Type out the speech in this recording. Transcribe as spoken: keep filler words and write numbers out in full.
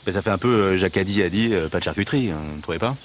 Mais ça fait un peu euh, Jacques a dit, a dit, euh, pas de charcuterie, hein, vous ne trouvez pas?